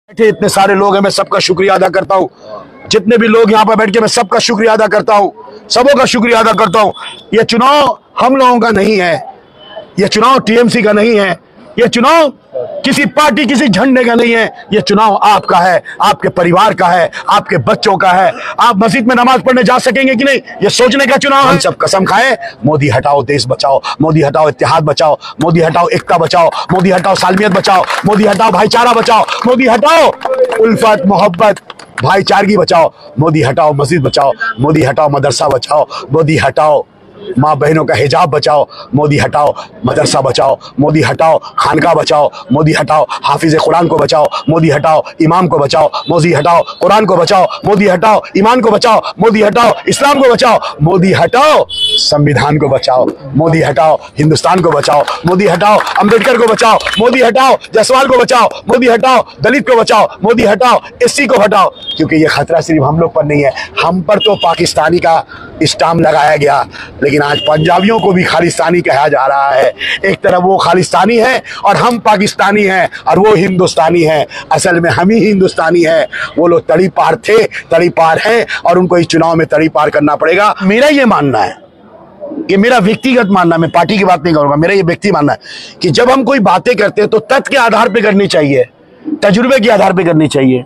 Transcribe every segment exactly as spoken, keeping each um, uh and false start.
इतने सारे लोग हैं, मैं सबका शुक्रिया अदा करता हूँ। जितने भी लोग यहाँ पर बैठ के, मैं सबका शुक्रिया अदा करता हूँ, सबों का शुक्रिया अदा करता हूँ। ये चुनाव हम लोगों का नहीं है, ये चुनाव टीएमसी का नहीं है, ये चुनाव किसी पार्टी किसी झंडे का नहीं है, ये चुनाव आपका है, आपके परिवार का है, आपके बच्चों का है। आप मस्जिद में नमाज पढ़ने जा सकेंगे कि नहीं, ये सोचने का चुनाव है। हम सब कसम खाए, मोदी हटाओ देश बचाओ, मोदी हटाओ इत्तेहाद बचाओ, मोदी हटाओ एकता बचाओ, मोदी हटाओ सालमियत बचाओ, मोदी हटाओ भाईचारा बचाओ, मोदी हटाओ उल्फत मोहब्बत भाईचारगी बचाओ, मोदी हटाओ मस्जिद बचाओ, मोदी हटाओ मदरसा बचाओ, मोदी हटाओ माँ बहनों का हिजाब बचाओ, मोदी हटाओ मदरसा बचाओ, मोदी हटाओ खानका बचाओ, मोदी हटाओ हाफिज कुरान को बचाओ, मोदी हटाओ इमाम को बचाओ, मोदी हटाओ कुरान को बचाओ, मोदी हटाओ ईमान को बचाओ, मोदी हटाओ इस्लाम को बचाओ, मोदी हटाओ संविधान को बचाओ, मोदी हटाओ हिंदुस्तान को बचाओ, मोदी हटाओ अंबेडकर को बचाओ, मोदी हटाओ जायसवाल को बचाओ, मोदी हटाओ दलित को बचाओ, मोदी हटाओ एससी को हटाओ। क्योंकि ये खतरा सिर्फ हम लोग पर नहीं है, हम पर तो पाकिस्तानी का स्टाम्प लगाया गया, लेकिन आज पंजाबियों को भी खालिस्तानी कहा जा रहा है। एक तरफ वो खालिस्तानी है और हम पाकिस्तानी हैं, और वो हिंदुस्तानी है। असल में हम ही हिंदुस्तानी हैं। वो लोग तड़ी पार थे, तड़ी पार हैं, और उनको इस चुनाव में तड़ी पार करना पड़ेगा। मेरा ये मानना है, ये मेरा व्यक्तिगत मानना है, मैं पार्टी की बात नहीं करूंगा, मेरा ये व्यक्ति मानना है कि जब हम कोई बातें करते हैं तो तथ्य के आधार पर करनी चाहिए, तजुर्बे के आधार पर करनी चाहिए।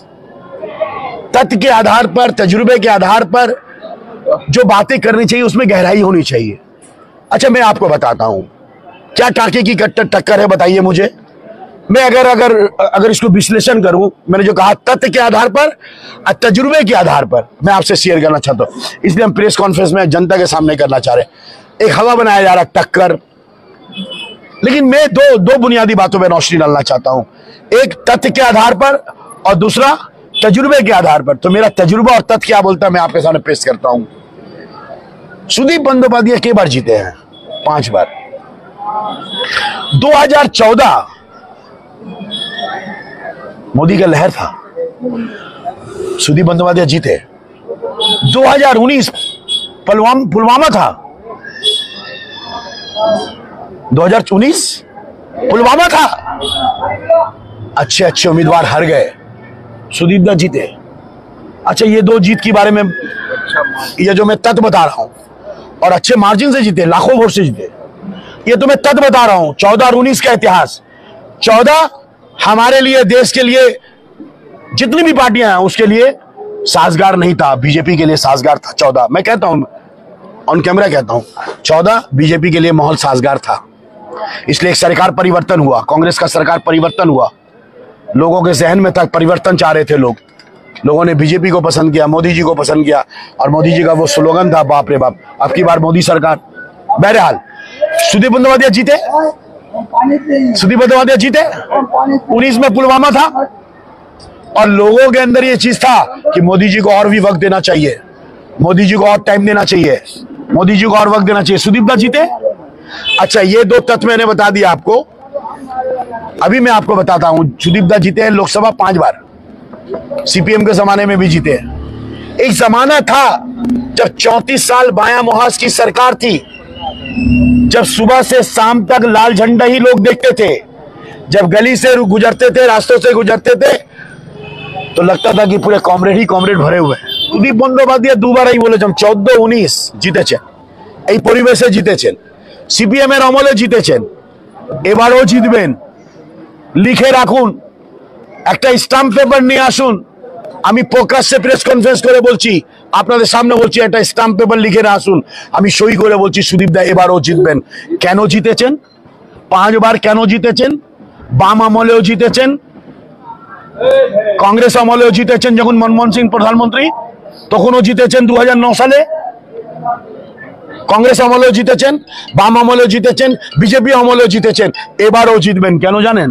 तथ्य के आधार पर, तजुर्बे के आधार पर जो बातें करनी चाहिए उसमें गहराई होनी चाहिए। अच्छा, मैं आपको बताता हूं क्या टाके की कट्टर टक्कर है, बताइए मुझे। मैं अगर अगर अगर इसको विश्लेषण करूं, मैंने जो कहा तथ्य के आधार पर, तजुर्बे के आधार पर, मैं आपसे शेयर करना चाहता हूं, इसलिए हम प्रेस कॉन्फ्रेंस में जनता के सामने करना चाह रहे हैं। एक हवा बनाया जा रहा टक्कर, लेकिन मैं दो दो बुनियादी बातों में रोशनी डालना चाहता हूं, एक तथ्य के आधार पर और दूसरा तजुर्बे के आधार पर। तो मेरा तजुर्बा और तथ्य क्या बोलता है, मैं आपके सामने पेश करता हूं। सुदीप बंदोपाध्याय कई बार जीते हैं? पांच बार। दो हज़ार चौदह मोदी का लहर था, सुदीप बंदोपाध्याय जीते। दो हज़ार उन्नीस पुलवामा पुलवामा था, दो हज़ार उन्नीस पुलवामा था, अच्छे अच्छे उम्मीदवार हार गए, सुदीप दा जीते। अच्छा, ये दो जीत के बारे में, ये जो मैं तथ्य बता रहा हूं, और अच्छे मार्जिन से जीते, लाखों वोट से जीते, ये तो मैं तथ्य बता रहा हूं। चौदह और उन्नीस का इतिहास, चौदह हमारे लिए, देश के लिए, जितनी भी पार्टियां हैं उसके लिए साजगार नहीं था, बीजेपी के लिए साजगार था। चौदह, मैं कहता हूं, ऑन कैमरा कहता हूं, चौदह बीजेपी के लिए माहौल साजगार था, इसलिए एक सरकार परिवर्तन हुआ, कांग्रेस का सरकार परिवर्तन हुआ, लोगों के जहन में तक परिवर्तन चाह रहे थे लोग, लोगों ने बीजेपी को पसंद किया, मोदी जी को पसंद किया, और मोदी जी का वो स्लोगन था, बाप रे बाप, अब की बार मोदी सरकार। बहरहाल सुदीप बंदोपाध्याय जीते, सुदीप बंदोपाध्याय जीते। उन्नीस में पुलवामा था, और लोगों के अंदर ये चीज था कि मोदी जी को और भी वक्त देना चाहिए, मोदी जी को और टाइम देना चाहिए, मोदी जी को और वक्त देना चाहिए। सुदीप दा जीते। अच्छा, ये दो तथ्य मैंने बता दिया आपको। अभी मैं आपको बताता हूं, सुदीप दा जीते हैं लोकसभा पांच बार, सीपीएम के जमाने में भी जीते हैं। एक जमाना था जब चौंतीस साल बायां मुहाज की सरकार थी, जब सुबह से शाम तक लाल झंडा ही लोग देखते थे, जब गली से गुजरते थे, रास्तों से गुजरते थे, तो लगता था कि पूरे कॉमरेड ही कॉमरेड भरे हुए हैं। सुदीप बंदोपाध्याय दोबारा ही बोले, चौदह उन्नीस জিতেছেন, এই পরিবেশে জিতেছেন, সিপিএম এর আমলে জিতেছেন, এবারও জিতবেন। লিখে রাখুন, একটা স্টাম্প পেপার নিয়ে আসুন, আমি প্রকাশ্যে প্রেস কনফারেন্স করে বলছি, আপনাদের সামনে বলছি, একটা স্টাম্প পেপার লিখে না আসুন, আমি সই করে বলছি সুদীপ দা এবারও জিতবেন। কেন জিতেছেন? পাঁচবার কেন জিতেছেন? বাম আমলেও জিতেছেন, কাংগ্রেস আমলেও জিতেছেন, যখন মনমোহন সিং প্রধানমন্ত্রী তখনও জিতেছেন দু হাজার নয় সালে, কাংগ্রেস আমলেও জিতেছেন, বাম আমলেও জিতেছেন, বিজেপি আমলেও জিতেছেন, এবারও জিতবেন। কেন জানেন?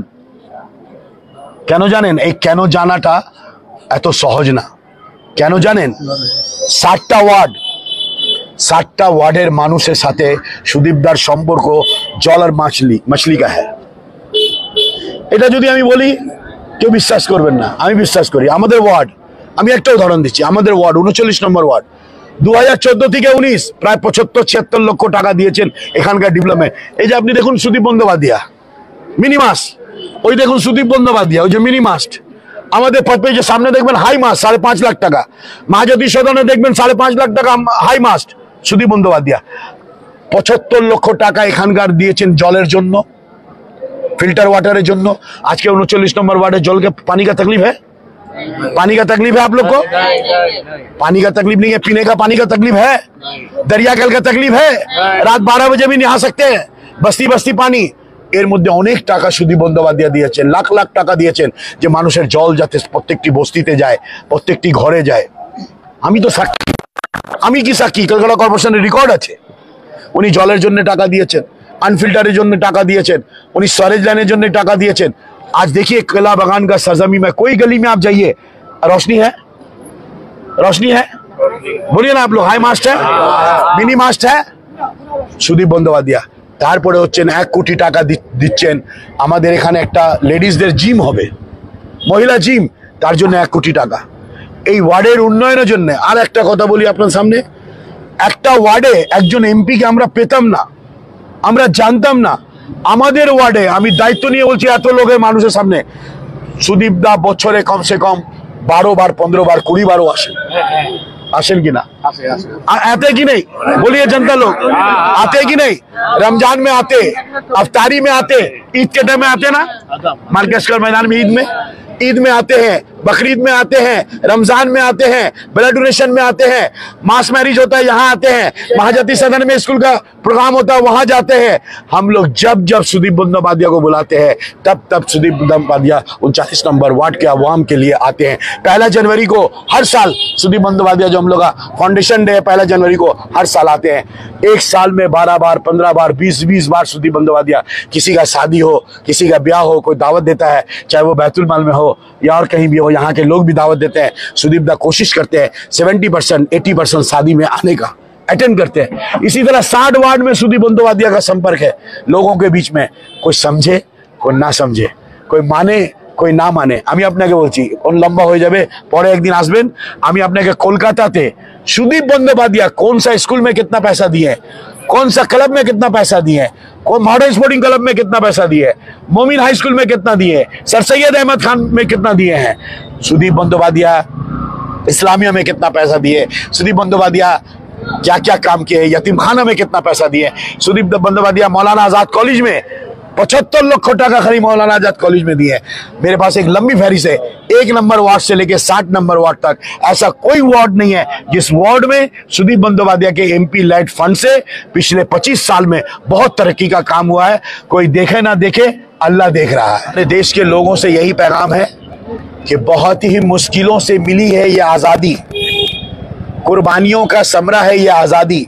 কেন জানেন? এই কেন জানাটা এত সহজ না। কেন জানেন? ষাটটা ওয়ার্ড, ষাটটা ওয়ার্ডের মানুষের সাথে সুদীপদার সম্পর্ক জল আর মাছলি মাছলি কা হ্যায়। এটা যদি আমি বলি কেউ বিশ্বাস করবেন না, আমি বিশ্বাস করি। আমাদের ওয়ার্ড, আমি একটা উদাহরণ দিচ্ছি, আমাদের ওয়ার্ড উনচল্লিশ নম্বর ওয়ার্ড, দু হাজার চোদ্দ থেকে উনিশ প্রায় পঁচাত্তর ছিয়াত্তর লক্ষ টাকা দিয়েছেন এখানকার ডেভেলপমেন্ট। এই যে আপনি দেখুন সুদীপ বন্দ্যোপাধ্যায় মিনিমাস, ওই দেখুন সুদীপ বন্দ্যোপাধ্যায়, ওই যে মিনি মাস্ট, আমাদের পথ পেজের সামনে দেখবেন হাই মাস্ট সাড়ে পাঁচ লাখ টাকা, মহাজ্যোতি সদনে দেখবেন সাড়ে পাঁচ লাখ টাকা হাই মাস্ট। সুদীপ বন্দ্যোপাধ্যায় পঁচাত্তর লক্ষ টাকা এখানকার দিয়েছেন জলের জন্য, फिल्टर वाटर জন্য। आज के उनचालीस नंबर वार्ड जल के पानी का तकलीफ है, पानी का तकलीफ है आप लोग को? पानी का तकलीफ नहीं है, पीने का पानी का तकलीफ है, दरिया कल का तकलीफ है, रात बारह बजे भी नहा सकते हैं, बस्ती बस्ती पानी। এর মধ্যে অনেক টাকা সুদীপ বন্দ্যোপাধ্যায় দিয়েছেন, লাখ লাখ টাকা দিয়েছেন যে মানুষের জল যাতে প্রত্যেকটি বস্তিতে যায়, প্রত্যেকটি ঘরে যায়। আমি তো সাক্ষী, আমি কি সাক্ষী, কলকাতা কর্পোরেশনের রেকর্ড আছে। উনি জলের জন্য টাকা দিয়েছেন, अनफिल्टरेर জন্য টাকা দিয়েছেন, उन्हीं स्टोरेज लाइनेर জন্য টাকা দিয়েছেন। आज देखिए केला बागान का सरजमी में कोई गली में आप जाइए रोशनी है, रोशनी है, बोलिए ना आप लोग, हाई मास्ट है, मिनी मास्ट है। সুদীপ বন্দ্যোপাধ্যায় তারপরে হচ্ছেন এক কোটি টাকা দিচ্ছেন আমাদের এখানে একটা লেডিসদের জিম হবে, মহিলা জিম, তার জন্য এক কোটি টাকা। এই ওয়ার্ডের উন্নয়নের জন্য। আর একটা কথা বলি আপনার সামনে, একটা ওয়ার্ডে একজন এমপি কে আমরা পেতাম না, আমরা জানতাম না। আমাদের ওয়ার্ডে, আমি দায়িত্ব নিয়ে বলছি এত লোকের মানুষের সামনে, সুদীপ দা বছরে কমসে কম বারো বার পনেরো বার কুড়ি বারও আসেন, আসেন কি না? आते कि नहीं, बोलिए जनता लोग, आते कि नहीं? रमजान में आते, अफ्तारी में आते, ईद के टाइम में आते ना, मार्केस्कर मैदान में ईद में, ईद में आते हैं, बकरीद में आते हैं, रमजान में आते हैं, ब्लड डोनेशन में आते हैं, मास मैरिज होता है यहाँ आते हैं, महाज्योति सदन में स्कूल का प्रोग्राम होता है वहां जाते हैं। हम लोग जब जब सुदीप बंदोपाध्याय को बुलाते हैं तब तब सुदीप बंदोपाध्याय उनचालीस नंबर वार्ड के अवाम के लिए आते हैं। पहला जनवरी को हर साल सुदीप बंदोपाध्याय जो हम लोग का फाउंडेशन डे है, पहला जनवरी को हर साल आते हैं। एक साल में बारह बार पंद्रह बार बीस बीस बार सुदीप बंदोपाध्याय, किसी का शादी हो, किसी का ब्याह हो, कोई दावत देता है, चाहे वो बैतुल माल में हो या और कहीं भी हो, यहाँ के लोग भी दावत देते हैं। सुदीप दा कोशिश करते हैं सेवेंटी परसेंट एटी परसेंट शादी में आने का, अटेंड करते हैं। इसी तरह साठ वार्ड में सुदीप बंदोपाध्याय का संपर्क है लोगों के बीच में, कोई समझे कोई ना समझे, कोई माने कोई ना माने। আমি আপনাকে বলছি কোন লম্বা হয়ে যাবে, পরে একদিন আসবেন, আমি আপনাকে কলকাতাতে सुदीप बंदोपाध्याय कौन सा स्कूल में कितना पैसा दिए, कौन सा क्लब में कितना पैसा दिए, कौन मॉडर्न स्पोर्टिंग क्लब में कितना पैसा दिए, मोमिन हाई स्कूल में कितना दिए, सर सैयद अहमद खान में कितना दिए हैं, सुदीप बंदोपाध्याय इस्लामिया में कितना पैसा दिए, सुदीप बंदोपाध्याय क्या क्या काम किए, यतीम खाना में कितना पैसा दिए, सुदीप बंदोपाध्याय मौलाना आजाद कॉलेज में पचहत्तर लक्ष टाका खाली मौलाना आजाद कॉलेज में दिए। मेरे पास एक लंबी फहरिस्त है, एक नंबर वार्ड से लेके साठ नंबर वार्ड तक, ऐसा कोई वार्ड नहीं है जिस वार्ड में सुदीप बंदोपाध्याय के एमपी लाइट फंड से पिछले पच्चीस साल में बहुत तरक्की का काम हुआ है। कोई देखे ना देखे, अल्लाह देख रहा है। अपने देश के लोगों से यही पैगाम है कि बहुत ही मुश्किलों से मिली है ये आजादी, कुर्बानियों का समरा है ये आजादी।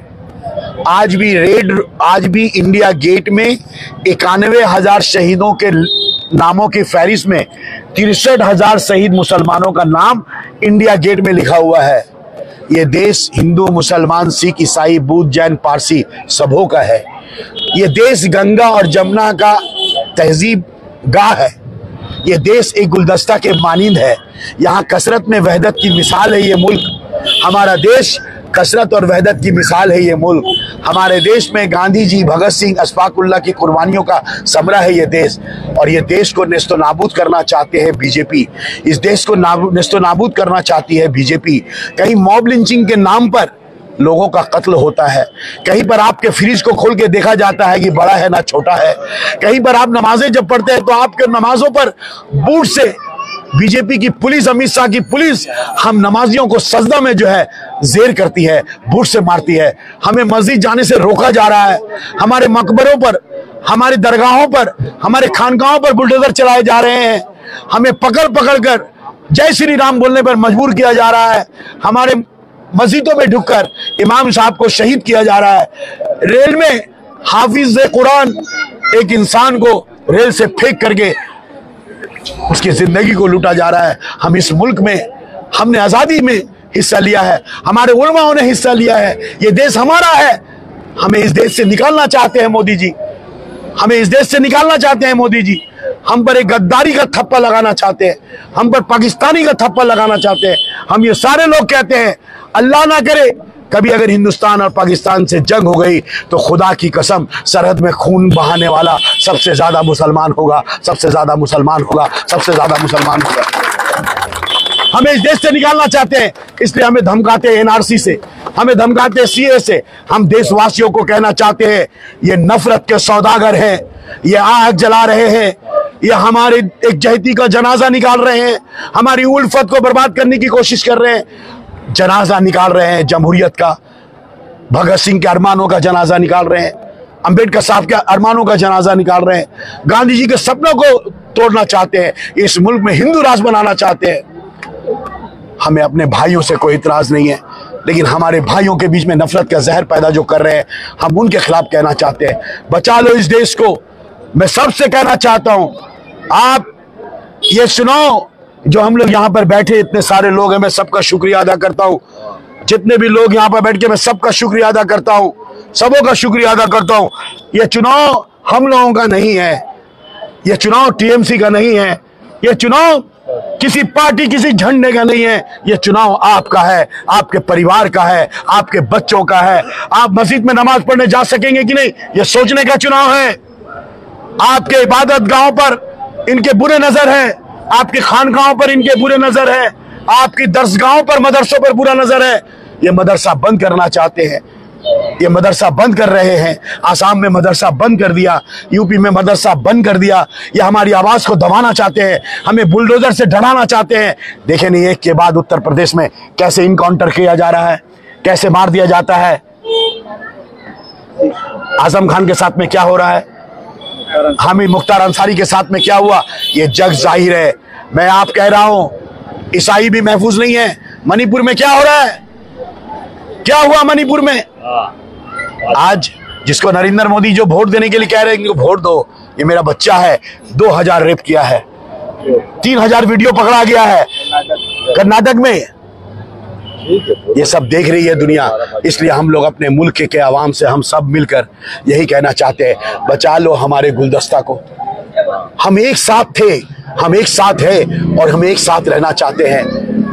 आज भी रेड, आज भी इंडिया गेट में इक्यानवे हजार शहीदों के नामों की फहरिस्त में तिरसठ हजार शहीद मुसलमानों का नाम इंडिया गेट में लिखा हुआ है। ये देश हिंदू मुसलमान सिख ईसाई बौद्ध जैन पारसी सबों का है। ये देश गंगा और जमुना का तहजीब गाह है। ये देश एक गुलदस्ता के मानिंद है। यहाँ कसरत में वहदत की मिसाल है ये मुल्क। हमारा देश कसरत और वहदत की मिसाल है ये मुल्क। हमारे देश में गांधी जी, भगत सिंह, अशफाकुल्लाह की कुर्बानियों का समरा है ये देश। और ये देश को नेस्तो नाबूद करना चाहते हैं बीजेपी। इस देश को नेस्तो नाबूद करना चाहती है बीजेपी। कहीं मॉब लिंचिंग के नाम पर लोगों का कत्ल होता है, कहीं पर आपके फ्रिज को खोल के देखा जाता है कि बड़ा है ना छोटा है, कहीं पर आप नमाजें जब पढ़ते हैं तो आपके नमाजों पर बूट से बीजेपी की पुलिस, अमित शाह की पुलिस हम नमाजियों को सजदा में जो है जेर करती है, बूट से मारती है। हमें मस्जिद जाने से रोका जा रहा है। हमारे मकबरों पर, हमारी दरगाहों पर, हमारे खानकाहों पर बुलडोजर चलाए जा रहे हैं। हमें पकड़ पकड़ कर जय श्री राम बोलने पर मजबूर किया जा रहा है। हमारे मस्जिदों में ढुककर इमाम साहब को शहीद किया जा रहा है। रेल में हाफिज कुरान एक इंसान को रेल से फेंक करके उसकी जिंदगी को लूटा जा रहा है। हम इस मुल्क में, हमने आजादी में हिस्सा लिया है, हमारे उलमाओं ने हिस्सा लिया है। ये देश हमारा है। हमें इस देश से निकालना चाहते हैं मोदी जी, हमें इस देश से निकालना चाहते हैं मोदी जी। हम पर एक गद्दारी का थप्पा लगाना चाहते हैं, हम पर पाकिस्तानी का थप्पा लगाना चाहते हैं। हम ये सारे लोग कहते हैं अल्लाह ना करे कभी अगर हिंदुस्तान और पाकिस्तान से जंग हो गई तो खुदा की कसम सरहद में खून बहाने वाला सबसे ज्यादा मुसलमान होगा, सबसे ज्यादा मुसलमान होगा, सबसे ज्यादा मुसलमान होगा। हमें इस देश से निकालना चाहते हैं, इसलिए हमें धमकाते हैं एनआरसी से, हमें धमकाते हैं सीए से। हम देशवासियों को कहना चाहते हैं, ये नफरत के सौदागर हैं, ये आग जला रहे हैं, ये हमारे एक जहती का जनाजा निकाल रहे हैं, हमारी उल्फत को बर्बाद करने की कोशिश कर रहे हैं। जनाजा निकाल रहे हैं जमहूरियत का, भगत सिंह के अरमानों का जनाजा निकाल रहे हैं, अंबेडकर साहब के अरमानों का जनाजा निकाल रहे हैं, गांधी जी के सपनों को तोड़ना चाहते हैं, इस मुल्क में हिंदू राष्ट्र बनाना चाहते हैं। हमें अपने भाइयों से कोई इतराज नहीं है, लेकिन हमारे भाइयों के बीच में नफरत का जहर पैदा जो कर रहे हैं, हम उनके खिलाफ कहना चाहते हैं, बचा लो इस देश को। मैं सबसे कहना चाहता हूं, आप ये सुनो, जो हम लोग यहाँ पर बैठे इतने सारे लोग हैं, मैं सबका शुक्रिया अदा करता हूं। जितने भी लोग यहाँ पर बैठ के, मैं सबका शुक्रिया अदा करता हूं, सबों का शुक्रिया अदा करता हूं। ये चुनाव हम लोगों का नहीं है, ये चुनाव टीएमसी का नहीं है, ये चुनाव किसी पार्टी किसी झंडे का नहीं है, ये चुनाव आपका है, आपके परिवार का है, आपके बच्चों का है। आप मस्जिद में नमाज पढ़ने जा सकेंगे कि नहीं, ये सोचने का चुनाव है। आपके इबादत गांव पर इनके बुरे नजर है, आपके खानगाहों पर इनके बुरे नजर है, आपकी दरसगाहों पर मदरसों पर बुरा नजर है। ये मदरसा बंद करना चाहते हैं, ये मदरसा बंद कर रहे हैं। आसाम में मदरसा बंद कर दिया, यूपी में मदरसा बंद कर दिया। ये हमारी आवाज को दबाना चाहते हैं, हमें बुलडोजर से डराना चाहते हैं। देखें नहीं, एक के बाद उत्तर प्रदेश में कैसे इनकाउंटर किया जा रहा है, कैसे मार दिया जाता है। आजम खान के साथ में क्या हो रहा है, हामिद मुख्तार अंसारी के साथ में क्या हुआ, ये जग जाहिर है। मैं आप कह रहा हूं, ईसाई भी महफूज नहीं है। मणिपुर में क्या हो रहा है, क्या हुआ मणिपुर में? आज जिसको नरेंद्र मोदी जो वोट देने के लिए कह रहे हैं, वोट दो, ये मेरा बच्चा है, दो हजार रेप किया है, तीन हजार वीडियो पकड़ा गया है कर्नाटक में। ये सब देख रही है दुनिया, इसलिए हम लोग अपने मुल्क के आवाम से हम सब मिलकर यही कहना चाहते हैं, बचा लो हमारे गुलदस्ता को। हम एक साथ थे, हम एक साथ हैं और हम एक साथ रहना चाहते हैं।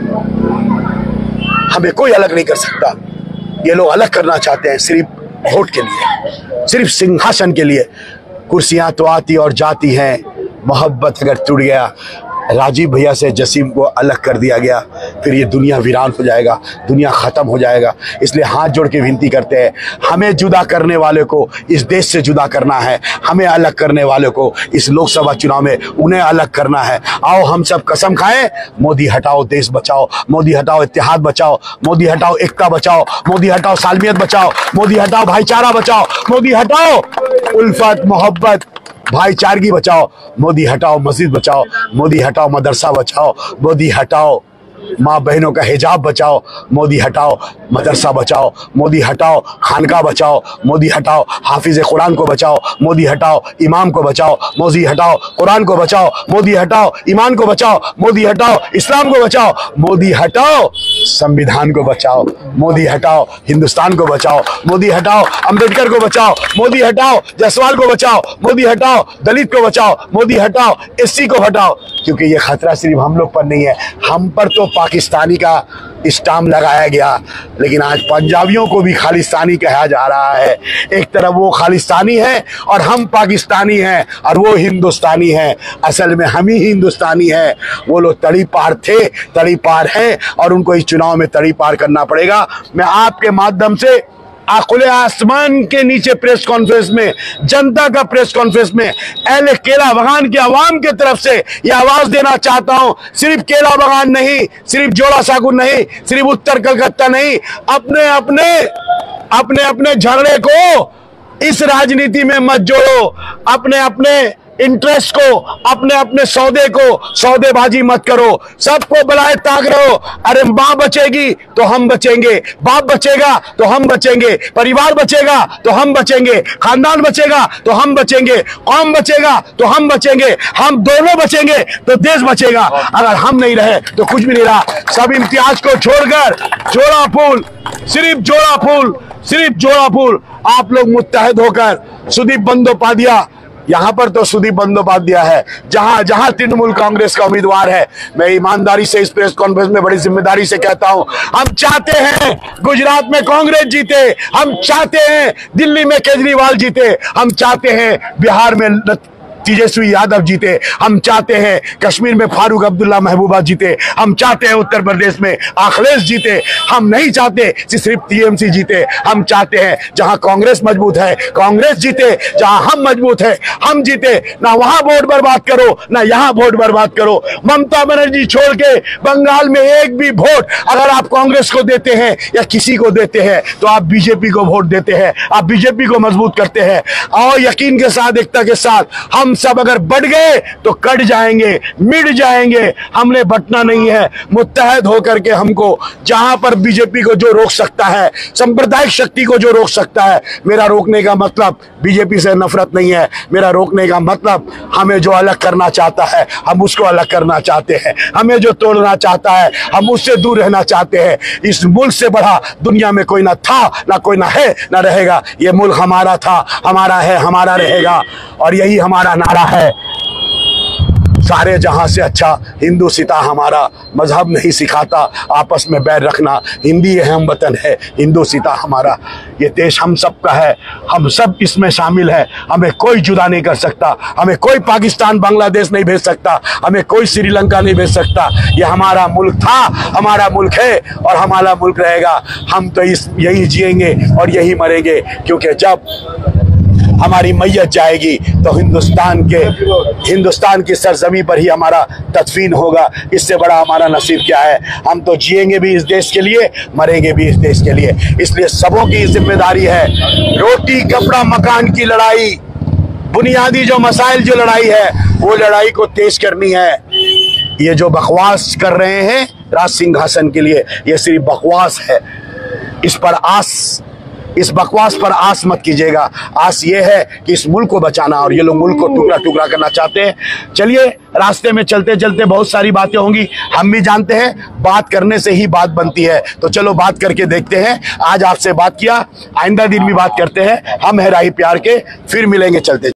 हमें कोई अलग नहीं कर सकता। ये लोग अलग करना चाहते हैं सिर्फ वोट के लिए, सिर्फ सिंहासन के लिए। कुर्सियां तो आती और जाती हैं, मोहब्बत अगर टूट गया, राजीव भैया से जसीम को अलग कर दिया गया, फिर ये दुनिया वीरान हो जाएगा, दुनिया ख़त्म हो जाएगा। इसलिए हाथ जोड़ के विनती करते हैं, हमें जुदा करने वाले को इस देश से जुदा करना है, हमें अलग करने वाले को इस लोकसभा चुनाव में उन्हें अलग करना है। आओ हम सब कसम खाएं, मोदी हटाओ देश बचाओ, मोदी हटाओ इत्तेहाद बचाओ, मोदी हटाओ एकता बचाओ, मोदी हटाओ सालमियत बचाओ, मोदी हटाओ भाईचारा बचाओ, मोदी हटाओ उल्फत मोहब्बत भाईचारगी बचाओ, मोदी हटाओ मस्जिद बचाओ, मोदी हटाओ मदरसा बचाओ, मोदी हटाओ माँ बहनों का हिजाब बचाओ, मोदी हटाओ मदरसा बचाओ, मोदी हटाओ खानका बचाओ, मोदी हटाओ हाफिज कुरान को बचाओ, मोदी हटाओ इमाम को बचाओ, मोदी हटाओ कुरान को बचाओ, मोदी हटाओ ईमान को बचाओ, मोदी हटाओ इस्लाम को बचाओ, मोदी हटाओ संविधान को बचाओ, मोदी हटाओ हिंदुस्तान को बचाओ, मोदी हटाओ अंबेडकर को बचाओ, मोदी हटाओ जायसवाल को बचाओ, मोदी हटाओ दलित को बचाओ, मोदी हटाओ एससी को हटाओ। क्योंकि ये खतरा सिर्फ हम लोग पर नहीं है, हम पर तो पाकिस्तानी का स्टाम्प लगाया गया, लेकिन आज पंजाबियों को भी खालिस्तानी कहा जा रहा है। एक तरफ वो खालिस्तानी है और हम पाकिस्तानी हैं और वो हिंदुस्तानी हैं। असल में हम ही हिंदुस्तानी हैं। वो लोग तड़ी पार थे, तड़ी पार हैं और उनको इस चुनाव में तड़ी पार करना पड़ेगा। मैं आपके माध्यम से खुले आसमान के नीचे प्रेस कॉन्फ्रेंस में, जनता का प्रेस कॉन्फ्रेंस में अहले केला बगान के आवाम के तरफ से यह आवाज देना चाहता हूं, सिर्फ केला बगान नहीं, सिर्फ जोड़ा सागुर नहीं, सिर्फ उत्तर कलकत्ता नहीं, अपने अपने अपने अपने झगड़े को इस राजनीति में मत जोड़ो। अपने अपने इंटरेस्ट को, अपने अपने सौदे को सौदेबाजी मत करो। सबको बुलाए ताक रहो। अरे माँ बचेगी तो हम बचेंगे, बाप बचेगा तो हम बचेंगे, परिवार बचेगा तो हम बचेंगे, खानदान बचेगा तो हम बचेंगे, कौम बचेगा तो हम बचेंगे, हम दोनों बचेंगे तो देश बचेगा। अगर हम नहीं रहे तो कुछ भी नहीं रहा। सब इम्तियाज को छोड़कर जोड़ा फूल, सिर्फ जोड़ा फूल, सिर्फ जोड़ा फूल। आप लोग मुत्तहद होकर सुदीप बंदोपाध्याय, यहां पर तो सुदीप बंदोपाध्याय है, जहां जहां तृणमूल कांग्रेस का उम्मीदवार है, मैं ईमानदारी से इस प्रेस कॉन्फ्रेंस में बड़ी जिम्मेदारी से कहता हूं, हम चाहते हैं गुजरात में कांग्रेस जीते, हम चाहते हैं दिल्ली में केजरीवाल जीते, हम चाहते हैं बिहार में तेजस्वी यादव जीते, हम चाहते हैं कश्मीर में फारूक अब्दुल्ला महबूबा जीते, हम चाहते हैं उत्तर प्रदेश में अखिलेश जीते, हम नहीं चाहते कि सिर्फ टीएमसी जीते, हम चाहते हैं जहां कांग्रेस मजबूत है कांग्रेस जीते, जहां हम मजबूत है हम जीते। ना वहां वोट बर्बाद करो ना यहां वोट बर्बाद करो। ममता बनर्जी छोड़ के बंगाल में एक भी वोट अगर आप कांग्रेस को देते हैं या किसी को देते हैं तो आप बीजेपी को वोट देते हैं, आप बीजेपी को मजबूत करते हैं। और यकीन के साथ, एकता के साथ हम सब अगर बढ़ गए तो कट जाएंगे, मिट जाएंगे। हमने बटना नहीं है, मुत्तहद होकर के हमको जहां पर बीजेपी को जो रोक सकता है, सांप्रदायिक शक्ति को जो रोक सकता है, मेरा रोकने का मतलब बीजेपी से नफरत नहीं है, मेरा रोकने का मतलब हमें जो अलग करना चाहता है हम उसको अलग करना चाहते हैं, हमें जो तोड़ना चाहता है हम उससे दूर रहना चाहते हैं। इस मुल्क से बड़ा दुनिया में कोई ना था, ना कोई ना है, ना रहेगा। ये मुल्क हमारा था, हमारा है, हमारा रहेगा, और यही हमारा नारा है, सारे जहां से अच्छा हिंदू सिता हमारा। मजहब नहीं सिखाता आपस में बैर रखना, हिंदी हम वतन है, हिंदू सिता हमारा। ये देश हम सब का है, हम सब इसमें शामिल है, हमें कोई जुदा नहीं कर सकता, हमें कोई पाकिस्तान बांग्लादेश नहीं भेज सकता, हमें कोई श्रीलंका नहीं भेज सकता। ये हमारा मुल्क था, हमारा मुल्क है और हमारा मुल्क रहेगा। हम तो इस यही जिएंगे और यही मरेंगे, क्योंकि जब हमारी मैयत जाएगी तो हिंदुस्तान के हिंदुस्तान की सरजमी पर ही हमारा तदफीन होगा। इससे बड़ा हमारा नसीब क्या है। हम तो जिएंगे भी इस देश के लिए, मरेंगे भी इस देश के लिए। इसलिए सबों की जिम्मेदारी है, रोटी कपड़ा मकान की लड़ाई, बुनियादी जो मसाइल जो लड़ाई है वो लड़ाई को तेज करनी है। ये जो बकवास कर रहे हैं राज सिंहासन के लिए, ये सिर्फ बकवास है। इस पर आस इस बकवास पर आस मत कीजिएगा। आस ये है कि इस मुल्क को बचाना, और ये लोग मुल्क को टुकड़ा टुकड़ा करना चाहते हैं। चलिए, रास्ते में चलते चलते बहुत सारी बातें होंगी, हम भी जानते हैं बात करने से ही बात बनती है। तो चलो बात करके देखते हैं। आज आपसे बात किया, आइंदा दिन भी बात करते हैं। हम है राही प्यार के, फिर मिलेंगे चलते।